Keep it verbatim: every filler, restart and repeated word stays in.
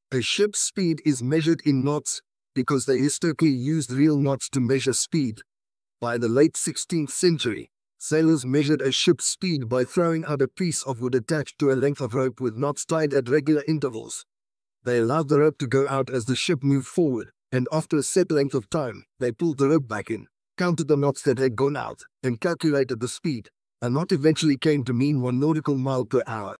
A ship's speed is measured in knots because they historically used real knots to measure speed. By the late sixteenth century, sailors measured a ship's speed by throwing out a piece of wood attached to a length of rope with knots tied at regular intervals. They allowed the rope to go out as the ship moved forward, and after a set length of time, they pulled the rope back in, counted the knots that had gone out, and calculated the speed. A knot eventually came to mean one nautical mile per hour.